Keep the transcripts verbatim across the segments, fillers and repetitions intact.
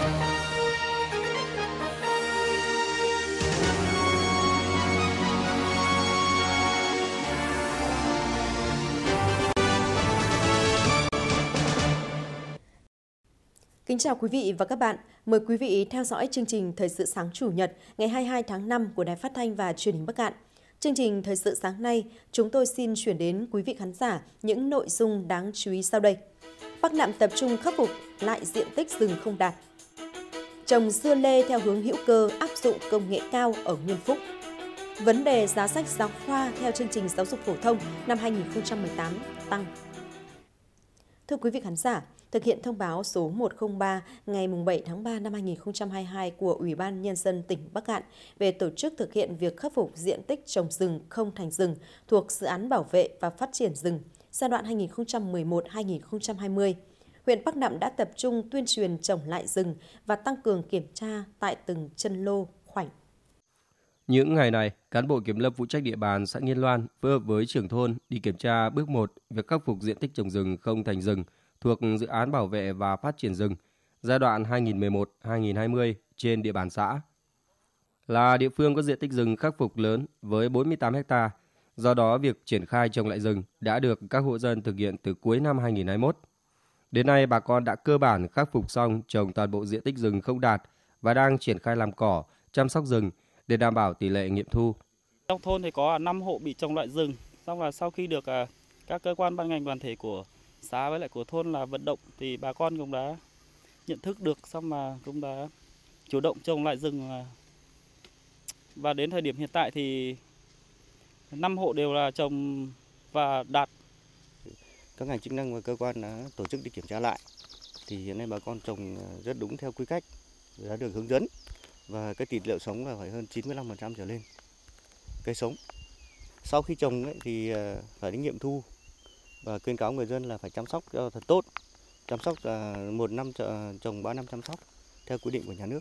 Kính chào quý vị và các bạn. Mời quý vị theo dõi chương trình Thời sự sáng Chủ nhật ngày hai mươi hai tháng năm của Đài Phát thanh và Truyền hình Bắc Kạn. Chương trình Thời sự sáng nay, chúng tôi xin chuyển đến quý vị khán giả những nội dung đáng chú ý sau đây. Bắc Kạn tập trung khắc phục lại diện tích rừng không đạt. Trồng dưa lê theo hướng hữu cơ áp dụng công nghệ cao ở Nguyên Phúc. Vấn đề giá sách giáo khoa theo chương trình giáo dục phổ thông năm hai nghìn không trăm mười tám tăng. Thưa quý vị khán giả, thực hiện thông báo số một không ba ngày bảy tháng ba năm hai nghìn không trăm hai mươi hai của Ủy ban Nhân dân tỉnh Bắc Kạn về tổ chức thực hiện việc khắc phục diện tích trồng rừng không thành rừng thuộc dự án bảo vệ và phát triển rừng giai đoạn hai nghìn không trăm mười một đến hai nghìn không trăm hai mươi, huyện Bắc Nẵm đã tập trung tuyên truyền trồng lại rừng và tăng cường kiểm tra tại từng chân lô, khoảnh. Những ngày này, cán bộ kiểm lâm phụ trách địa bàn xã Nghiên Loan phối hợp với trưởng thôn đi kiểm tra bước một việc khắc phục diện tích trồng rừng không thành rừng thuộc dự án bảo vệ và phát triển rừng giai đoạn hai nghìn không trăm mười một đến hai nghìn không trăm hai mươi trên địa bàn xã. Là địa phương có diện tích rừng khắc phục lớn với bốn mươi tám ha, do đó việc triển khai trồng lại rừng đã được các hộ dân thực hiện từ cuối năm hai nghìn không trăm hai mươi mốt. Đến nay, bà con đã cơ bản khắc phục xong trồng toàn bộ diện tích rừng không đạt và đang triển khai làm cỏ, chăm sóc rừng để đảm bảo tỷ lệ nghiệm thu. Trong thôn thì có năm hộ bị trồng lại rừng, xong là sau khi được các cơ quan ban ngành đoàn thể của xã với lại của thôn là vận động thì bà con cũng đã nhận thức được, xong mà cũng đã chủ động trồng lại rừng. Và đến thời điểm hiện tại thì năm hộ đều là trồng và đạt. Các ngành chức năng và cơ quan đã tổ chức đi kiểm tra lại. Thì hiện nay bà con trồng rất đúng theo quy cách đã được hướng dẫn và cái tỷ lệ sống là phải hơn chín mươi lăm phần trăm trở lên cây sống. Sau khi trồng ấy, thì phải đến nghiệm thu và khuyến cáo người dân là phải chăm sóc cho thật tốt, chăm sóc một năm trồng ba năm chăm sóc theo quy định của nhà nước.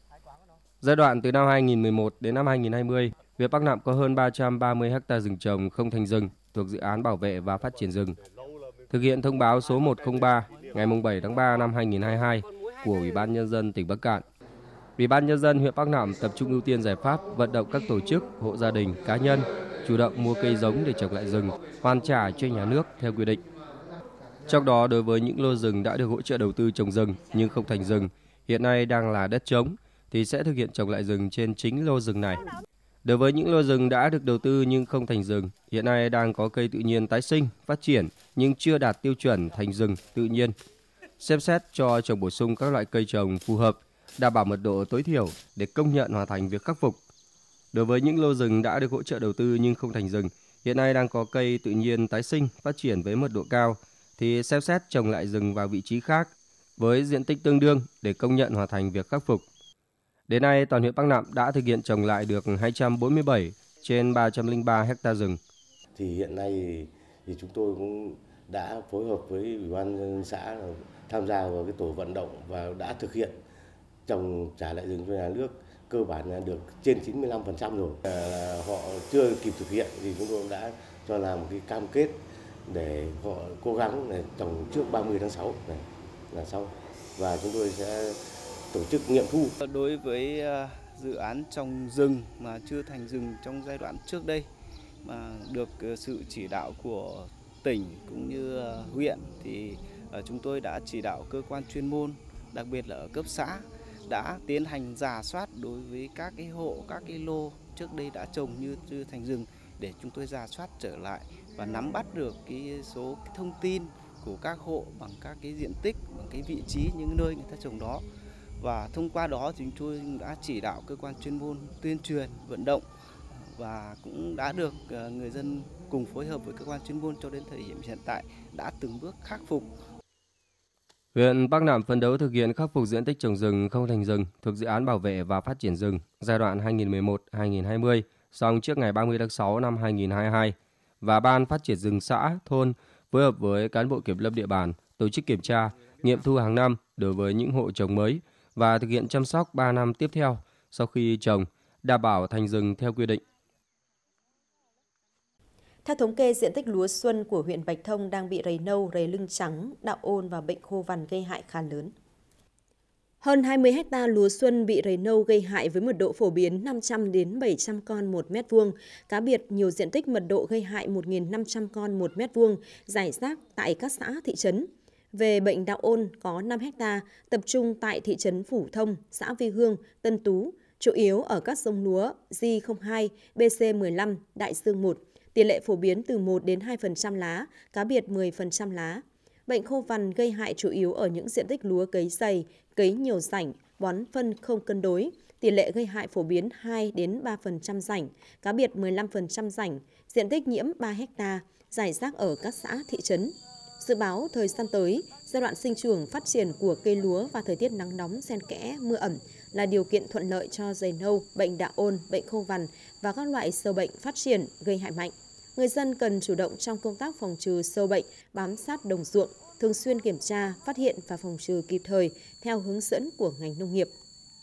Giai đoạn từ năm hai nghìn không trăm mười một đến năm hai nghìn không trăm hai mươi, huyện Bắc Nẵm có hơn ba trăm ba mươi ha rừng trồng không thành rừng thuộc dự án bảo vệ và phát triển rừng. Thực hiện thông báo số một không ba ngày bảy tháng ba năm hai nghìn không trăm hai mươi hai của Ủy ban Nhân dân tỉnh Bắc Kạn. Ủy ban Nhân dân huyện Bắc Nẵm tập trung ưu tiên giải pháp vận động các tổ chức, hộ gia đình, cá nhân chủ động mua cây giống để trồng lại rừng, hoàn trả cho nhà nước theo quy định. Trong đó, đối với những lô rừng đã được hỗ trợ đầu tư trồng rừng nhưng không thành rừng, hiện nay đang là đất trống, thì sẽ thực hiện trồng lại rừng trên chính lô rừng này. Đối với những lô rừng đã được đầu tư nhưng không thành rừng, hiện nay đang có cây tự nhiên tái sinh, phát triển nhưng chưa đạt tiêu chuẩn thành rừng tự nhiên, xem xét cho trồng bổ sung các loại cây trồng phù hợp, đảm bảo mật độ tối thiểu để công nhận hoàn thành việc khắc phục. Đối với những lô rừng đã được hỗ trợ đầu tư nhưng không thành rừng, hiện nay đang có cây tự nhiên tái sinh, phát triển với mật độ cao, thì xem xét trồng lại rừng vào vị trí khác với diện tích tương đương để công nhận hoàn thành việc khắc phục. Đến nay, toàn huyện Bắc Nẵm đã thực hiện trồng lại được hai trăm bốn mươi bảy trên ba trăm lẻ ba ha rừng. Thì hiện nay thì chúng tôi cũng đã phối hợp với Ủy ban nhân dân xã tham gia vào cái tổ vận động và đã thực hiện trồng trả lại rừng cho nhà nước cơ bản là được trên chín mươi lăm phần trăm rồi. À, họ chưa kịp thực hiện thì chúng tôi đã cho làm một cái cam kết để họ cố gắng để trồng trước ba mươi tháng sáu này là xong, và chúng tôi sẽ tổ chức nghiệm thu. Đối với dự án trồng rừng mà chưa thành rừng trong giai đoạn trước đây mà được sự chỉ đạo của tỉnh cũng như huyện thì chúng tôi đã chỉ đạo cơ quan chuyên môn, đặc biệt là ở cấp xã, đã tiến hành rà soát đối với các cái hộ, các cái lô trước đây đã trồng như chưa thành rừng để chúng tôi rà soát trở lại và nắm bắt được cái số cái thông tin của các hộ bằng các cái diện tích, bằng cái vị trí những nơi người ta trồng đó. Và thông qua đó thì chúng tôi đã chỉ đạo cơ quan chuyên môn tuyên truyền, vận động và cũng đã được người dân cùng phối hợp với cơ quan chuyên môn cho đến thời điểm hiện tại đã từng bước khắc phục. Huyện Bắc Nẵm phấn đấu thực hiện khắc phục diện tích trồng rừng không thành rừng thuộc dự án bảo vệ và phát triển rừng giai đoạn hai nghìn không trăm mười một đến hai nghìn không trăm hai mươi xong trước ngày ba mươi tháng sáu năm hai nghìn không trăm hai mươi hai, và Ban Phát triển rừng xã, thôn phối hợp với cán bộ kiểm lâm địa bàn tổ chức kiểm tra, nghiệm thu hàng năm đối với những hộ trồng mới và thực hiện chăm sóc ba năm tiếp theo sau khi trồng, đảm bảo thành rừng theo quy định. Theo thống kê, diện tích lúa xuân của huyện Bạch Thông đang bị rầy nâu, rầy lưng trắng, đạo ôn và bệnh khô vằn gây hại khá lớn. Hơn hai mươi héc ta lúa xuân bị rầy nâu gây hại với mật độ phổ biến năm trăm đến bảy trăm con một mét vuông. Cá biệt, nhiều diện tích mật độ gây hại một nghìn năm trăm con một mét vuông, rải rác tại các xã, thị trấn. Về bệnh đạo ôn có năm héc ta, tập trung tại thị trấn Phủ Thông, xã Vi Hương, Tân Tú, chủ yếu ở các giống lúa G không hai, B C mười lăm, Đại Dương một. Tỷ lệ phổ biến từ một đến hai phần trăm lá, cá biệt mười phần trăm lá. Bệnh khô vằn gây hại chủ yếu ở những diện tích lúa cấy dày, cấy nhiều rảnh, bón phân không cân đối. Tỷ lệ gây hại phổ biến hai đến ba phần trăm rảnh, cá biệt mười lăm phần trăm rảnh, diện tích nhiễm ba héc ta, rải rác ở các xã, thị trấn. Dự báo thời gian tới, giai đoạn sinh trưởng phát triển của cây lúa và thời tiết nắng nóng xen kẽ mưa ẩm là điều kiện thuận lợi cho rầy nâu, bệnh đạo ôn, bệnh khô vằn và các loại sâu bệnh phát triển gây hại mạnh. Người dân cần chủ động trong công tác phòng trừ sâu bệnh, bám sát đồng ruộng, thường xuyên kiểm tra, phát hiện và phòng trừ kịp thời theo hướng dẫn của ngành nông nghiệp.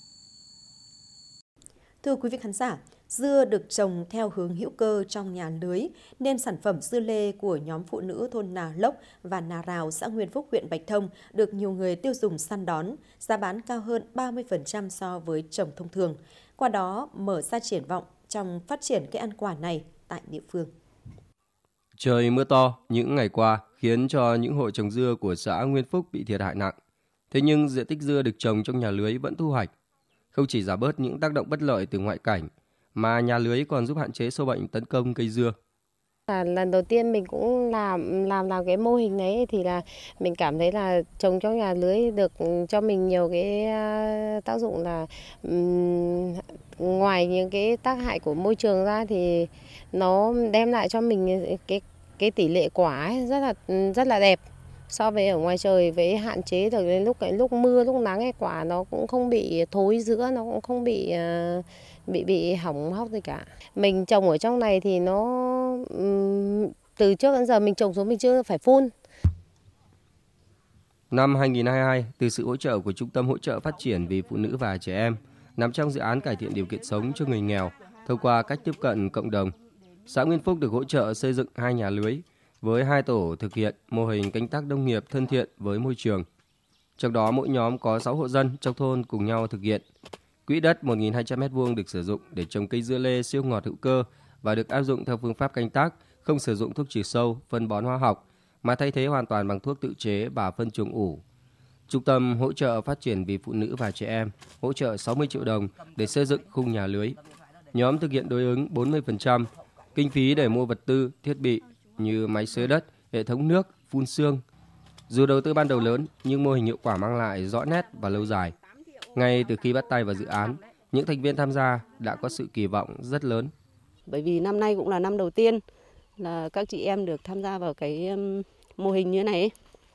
Thưa quý vị khán giả, dưa được trồng theo hướng hữu cơ trong nhà lưới nên sản phẩm dưa lê của nhóm phụ nữ thôn Nà Lốc và Nà Rào, xã Nguyên Phúc, huyện Bạch Thông được nhiều người tiêu dùng săn đón, giá bán cao hơn ba mươi phần trăm so với trồng thông thường. Qua đó mở ra triển vọng trong phát triển cây ăn quả này tại địa phương. Trời mưa to những ngày qua khiến cho những hộ trồng dưa của xã Nguyên Phúc bị thiệt hại nặng. Thế nhưng diện tích dưa được trồng trong nhà lưới vẫn thu hoạch. Không chỉ giảm bớt những tác động bất lợi từ ngoại cảnh, mà nhà lưới còn giúp hạn chế sâu bệnh tấn công cây dưa. À, lần đầu tiên mình cũng làm làm làm cái mô hình này thì là mình cảm thấy là trồng trong nhà lưới được cho mình nhiều cái tác dụng là um, ngoài những cái tác hại của môi trường ra thì nó đem lại cho mình cái cái tỷ lệ quả ấy rất là rất là đẹp so với ở ngoài trời, với hạn chế được đến lúc cái lúc mưa lúc nắng cái quả nó cũng không bị thối giữa, nó cũng không bị uh, bị bị hỏng hóc gì cả. Mình trồng ở trong này thì nó um, từ trước đến giờ mình trồng xuống mình chưa phải phun. Năm hai nghìn không trăm hai mươi hai, từ sự hỗ trợ của Trung tâm Hỗ trợ Phát triển vì Phụ nữ và Trẻ Em, nằm trong dự án cải thiện điều kiện sống cho người nghèo thông qua cách tiếp cận cộng đồng, xã Nguyên Phúc được hỗ trợ xây dựng hai nhà lưới với hai tổ thực hiện mô hình canh tác nông nghiệp thân thiện với môi trường. Trong đó mỗi nhóm có sáu hộ dân trong thôn cùng nhau thực hiện. Quỹ đất một nghìn hai trăm mét vuông được sử dụng để trồng cây dưa lê siêu ngọt hữu cơ và được áp dụng theo phương pháp canh tác không sử dụng thuốc trừ sâu, phân bón hóa học mà thay thế hoàn toàn bằng thuốc tự chế và phân chuồng ủ. Trung tâm Hỗ trợ Phát triển vì Phụ nữ và Trẻ Em hỗ trợ sáu mươi triệu đồng để xây dựng khung nhà lưới. Nhóm thực hiện đối ứng bốn mươi phần trăm kinh phí để mua vật tư, thiết bị như máy xới đất, hệ thống nước, phun sương. Dù đầu tư ban đầu lớn nhưng mô hình hiệu quả mang lại rõ nét và lâu dài. Ngay từ khi bắt tay vào dự án, những thành viên tham gia đã có sự kỳ vọng rất lớn. Bởi vì năm nay cũng là năm đầu tiên là các chị em được tham gia vào cái mô hình như thế này ấy.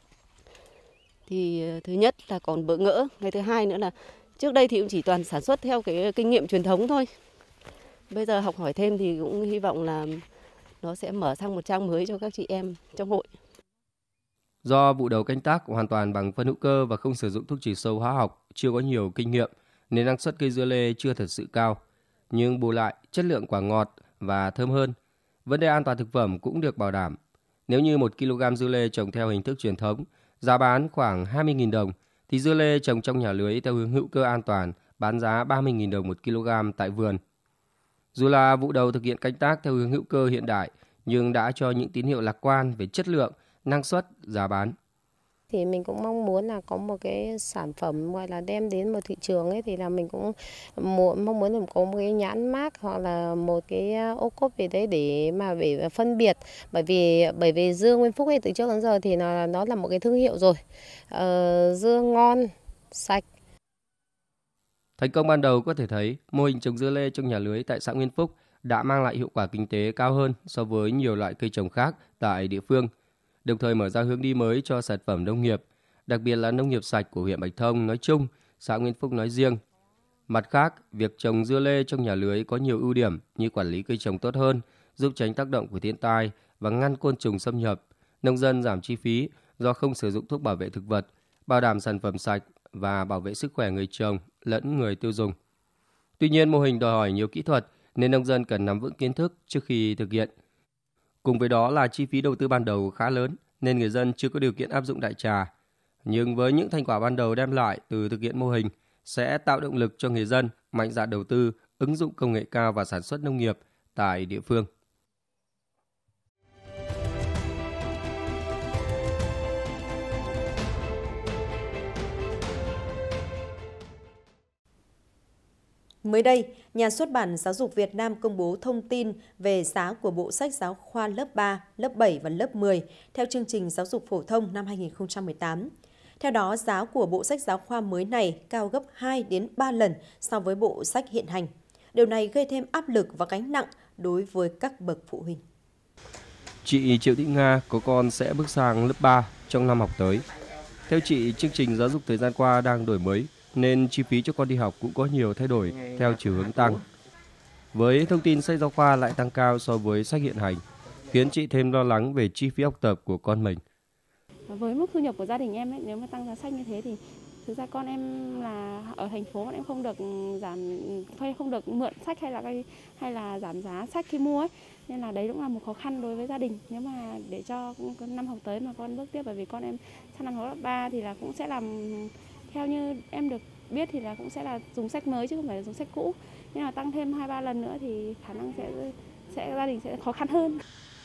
Thì thứ nhất là còn bỡ ngỡ, cái thứ hai nữa là trước đây thì cũng chỉ toàn sản xuất theo cái kinh nghiệm truyền thống thôi. Bây giờ học hỏi thêm thì cũng hy vọng là nó sẽ mở sang một trang mới cho các chị em trong hội. Do vụ đầu canh tác hoàn toàn bằng phân hữu cơ và không sử dụng thuốc trừ sâu hóa học, chưa có nhiều kinh nghiệm nên năng suất cây dưa lê chưa thật sự cao. Nhưng bù lại chất lượng quả ngọt và thơm hơn. Vấn đề an toàn thực phẩm cũng được bảo đảm. Nếu như một ki lô gam dưa lê trồng theo hình thức truyền thống, giá bán khoảng hai mươi nghìn đồng, thì dưa lê trồng trong nhà lưới theo hướng hữu cơ an toàn bán giá ba mươi nghìn đồng một ki lô gam tại vườn. Dù là vụ đầu thực hiện canh tác theo hướng hữu cơ hiện đại, nhưng đã cho những tín hiệu lạc quan về chất lượng, năng suất, giá bán. Thì mình cũng mong muốn là có một cái sản phẩm gọi là đem đến một thị trường ấy, thì là mình cũng muốn, mong muốn là có một cái nhãn mác hoặc là một cái ô cốp về đấy để mà để phân biệt, bởi vì bởi vì dưa Nguyên Phúc ấy từ trước đến giờ thì nó nó là một cái thương hiệu rồi, ờ, dưa ngon, sạch. Thành công ban đầu có thể thấy mô hình trồng dưa lê trong nhà lưới tại xã Nguyên Phúc đã mang lại hiệu quả kinh tế cao hơn so với nhiều loại cây trồng khác tại địa phương, đồng thời mở ra hướng đi mới cho sản phẩm nông nghiệp, đặc biệt là nông nghiệp sạch của huyện Bạch Thông nói chung, xã Nguyên Phúc nói riêng. Mặt khác, việc trồng dưa lê trong nhà lưới có nhiều ưu điểm như quản lý cây trồng tốt hơn, giúp tránh tác động của thiên tai và ngăn côn trùng xâm nhập, nông dân giảm chi phí do không sử dụng thuốc bảo vệ thực vật, bảo đảm sản phẩm sạch và bảo vệ sức khỏe người trồng lẫn người tiêu dùng. Tuy nhiên, mô hình đòi hỏi nhiều kỹ thuật nên nông dân cần nắm vững kiến thức trước khi thực hiện. Cùng với đó là chi phí đầu tư ban đầu khá lớn nên người dân chưa có điều kiện áp dụng đại trà. Nhưng với những thành quả ban đầu đem lại từ thực hiện mô hình sẽ tạo động lực cho người dân mạnh dạn đầu tư, ứng dụng công nghệ cao vào sản xuất nông nghiệp tại địa phương. Mới đây, Nhà xuất bản Giáo dục Việt Nam công bố thông tin về giá của bộ sách giáo khoa lớp ba, lớp bảy và lớp mười theo chương trình giáo dục phổ thông năm hai nghìn không trăm mười tám. Theo đó, giá của bộ sách giáo khoa mới này cao gấp hai đến ba lần so với bộ sách hiện hành. Điều này gây thêm áp lực và gánh nặng đối với các bậc phụ huynh. Chị Triệu Thị Nga có con sẽ bước sang lớp ba trong năm học tới. Theo chị, chương trình giáo dục thời gian qua đang đổi mới, nên chi phí cho con đi học cũng có nhiều thay đổi theo chiều hướng tăng. Với thông tin sách giáo khoa lại tăng cao so với sách hiện hành, khiến chị thêm lo lắng về chi phí học tập của con mình. Với mức thu nhập của gia đình em ấy, nếu mà tăng giá sách như thế thì thực ra con em là ở thành phố, em không được giảm, không được mượn sách hay là hay là giảm giá sách khi mua ấy. Nên là đấy cũng là một khó khăn đối với gia đình. Nếu mà để cho năm học tới mà con bước tiếp, bởi vì con em sang năm học lớp ba thì là cũng sẽ làm theo như em được biết thì là cũng sẽ là dùng sách mới chứ không phải là dùng sách cũ. Nhưng mà tăng thêm hai ba lần nữa thì khả năng sẽ sẽ gia đình sẽ khó khăn hơn.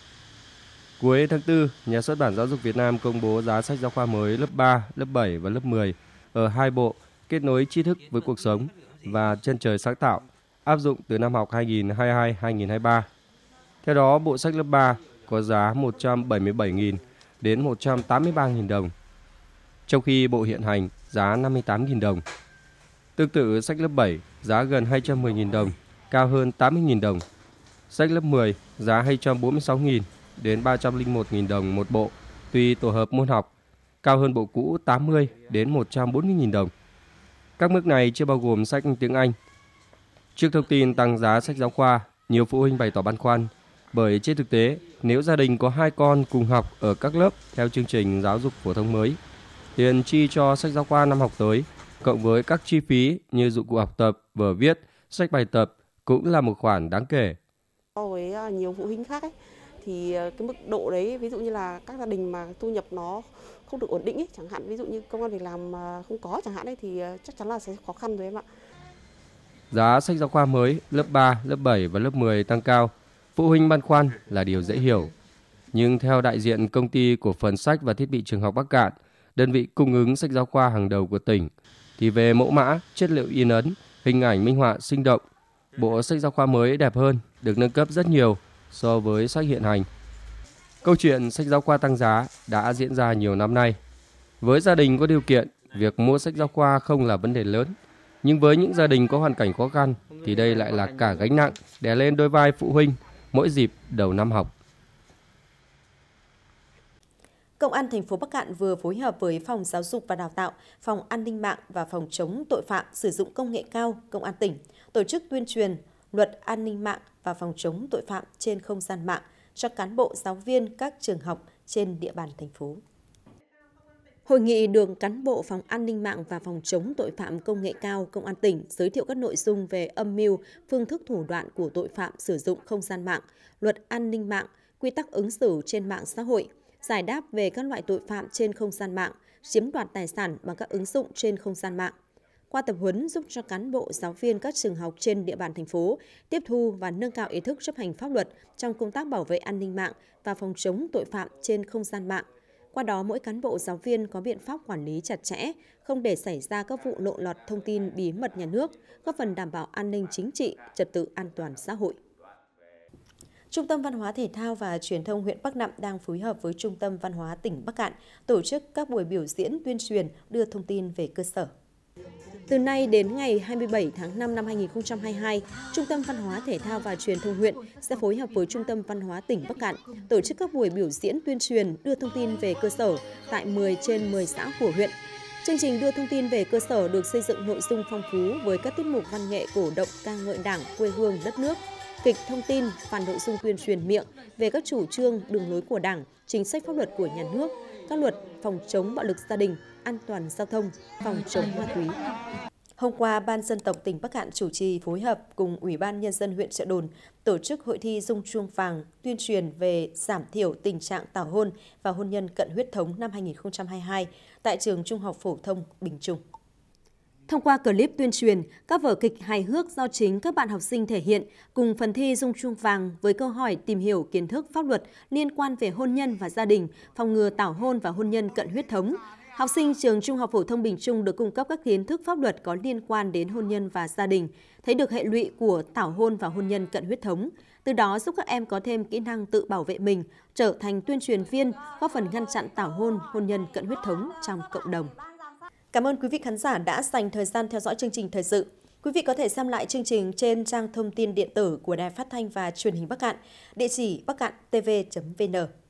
Cuối tháng tư, Nhà xuất bản Giáo dục Việt Nam công bố giá sách giáo khoa mới lớp ba, lớp bảy và lớp mười ở hai bộ Kết nối tri thức với cuộc sống và Chân trời sáng tạo, áp dụng từ năm học hai nghìn không trăm hai mươi hai hai nghìn không trăm hai mươi ba. Theo đó, bộ sách lớp ba có giá một trăm bảy mươi bảy nghìn đến một trăm tám mươi ba nghìn đồng, trong khi bộ hiện hành giá năm mươi tám nghìn đồng. Tương tự, sách lớp bảy giá gần hai trăm mười nghìn đồng, cao hơn tám mươi nghìn đồng. Sách lớp mười giá hai trăm bốn mươi sáu nghìn đến ba trăm lẻ một nghìn đồng một bộ, tùy tổ hợp môn học, cao hơn bộ cũ tám mươi đến một trăm bốn mươi nghìn đồng. Các mức này chưa bao gồm sách tiếng Anh. Trước thông tin tăng giá sách giáo khoa, nhiều phụ huynh bày tỏ băn khoăn, bởi trên thực tế, nếu gia đình có hai con cùng học ở các lớp theo chương trình giáo dục phổ thông mới, tiền chi cho sách giáo khoa năm học tới, cộng với các chi phí như dụng cụ học tập, vở viết, sách bài tập cũng là một khoản đáng kể. So với nhiều phụ huynh khác ấy, thì cái mức độ đấy, ví dụ như là các gia đình mà thu nhập nó không được ổn định ấy, chẳng hạn ví dụ như công ăn việc làm không có chẳng hạn ấy, thì chắc chắn là sẽ khó khăn rồi em ạ. Giá sách giáo khoa mới lớp ba, lớp bảy và lớp mười tăng cao, phụ huynh băn khoăn là điều dễ hiểu. Nhưng theo đại diện Công ty Cổ phần Sách và Thiết bị Trường học Bắc Kạn, đơn vị cung ứng sách giáo khoa hàng đầu của tỉnh, thì về mẫu mã, chất liệu in ấn, hình ảnh minh họa sinh động, bộ sách giáo khoa mới đẹp hơn, được nâng cấp rất nhiều so với sách hiện hành. Câu chuyện sách giáo khoa tăng giá đã diễn ra nhiều năm nay. Với gia đình có điều kiện, việc mua sách giáo khoa không là vấn đề lớn. Nhưng với những gia đình có hoàn cảnh khó khăn thì đây lại là cả gánh nặng đè lên đôi vai phụ huynh mỗi dịp đầu năm học. Công an thành phố Bắc Kạn vừa phối hợp với Phòng Giáo dục và Đào tạo, Phòng An ninh mạng và Phòng chống tội phạm sử dụng công nghệ cao Công an tỉnh tổ chức tuyên truyền Luật An ninh mạng và Phòng chống tội phạm trên không gian mạng cho cán bộ giáo viên các trường học trên địa bàn thành phố. Hội nghị được cán bộ Phòng An ninh mạng và Phòng chống tội phạm công nghệ cao Công an tỉnh giới thiệu các nội dung về âm mưu, phương thức thủ đoạn của tội phạm sử dụng không gian mạng, Luật An ninh mạng, quy tắc ứng xử trên mạng xã hội, giải đáp về các loại tội phạm trên không gian mạng, chiếm đoạt tài sản bằng các ứng dụng trên không gian mạng. Qua tập huấn giúp cho cán bộ giáo viên các trường học trên địa bàn thành phố tiếp thu và nâng cao ý thức chấp hành pháp luật trong công tác bảo vệ an ninh mạng và phòng chống tội phạm trên không gian mạng. Qua đó, mỗi cán bộ giáo viên có biện pháp quản lý chặt chẽ, không để xảy ra các vụ lộ lọt thông tin bí mật nhà nước, góp phần đảm bảo an ninh chính trị, trật tự an toàn xã hội. Trung tâm Văn hóa Thể thao và Truyền thông huyện Bắc Nạm đang phối hợp với Trung tâm Văn hóa tỉnh Bắc Kạn tổ chức các buổi biểu diễn tuyên truyền đưa thông tin về cơ sở. Từ nay đến ngày hai mươi bảy tháng năm năm hai nghìn không trăm hai mươi hai, Trung tâm Văn hóa Thể thao và Truyền thông huyện sẽ phối hợp với Trung tâm Văn hóa tỉnh Bắc Kạn tổ chức các buổi biểu diễn tuyên truyền đưa thông tin về cơ sở tại mười trên mười xã của huyện. Chương trình đưa thông tin về cơ sở được xây dựng nội dung phong phú với các tiết mục văn nghệ cổ động ca ngợi Đảng, quê hương, đất nước, kịch thông tin và nội dung tuyên truyền miệng về các chủ trương, đường lối của Đảng, chính sách pháp luật của nhà nước, các luật phòng chống bạo lực gia đình, an toàn giao thông, phòng chống ma túy. Hôm qua, Ban Dân tộc tỉnh Bắc Cạn chủ trì phối hợp cùng Ủy ban Nhân dân huyện Chợ Đồn tổ chức hội thi rung chuông vàng tuyên truyền về giảm thiểu tình trạng tảo hôn và hôn nhân cận huyết thống năm hai nghìn không trăm hai mươi hai tại trường Trung học phổ thông Bình Trung. Thông qua clip tuyên truyền, các vở kịch hài hước do chính các bạn học sinh thể hiện cùng phần thi rung chuông vàng với câu hỏi tìm hiểu kiến thức pháp luật liên quan về hôn nhân và gia đình, phòng ngừa tảo hôn và hôn nhân cận huyết thống. Học sinh trường Trung học phổ thông Bình Trung được cung cấp các kiến thức pháp luật có liên quan đến hôn nhân và gia đình, thấy được hệ lụy của tảo hôn và hôn nhân cận huyết thống. Từ đó giúp các em có thêm kỹ năng tự bảo vệ mình, trở thành tuyên truyền viên, góp phần ngăn chặn tảo hôn, hôn nhân cận huyết thống trong cộng đồng. Cảm ơn quý vị khán giả đã dành thời gian theo dõi chương trình thời sự. Quý vị có thể xem lại chương trình trên trang thông tin điện tử của Đài Phát thanh và Truyền hình Bắc Cạn, địa chỉ bắc cạn t v chấm v n.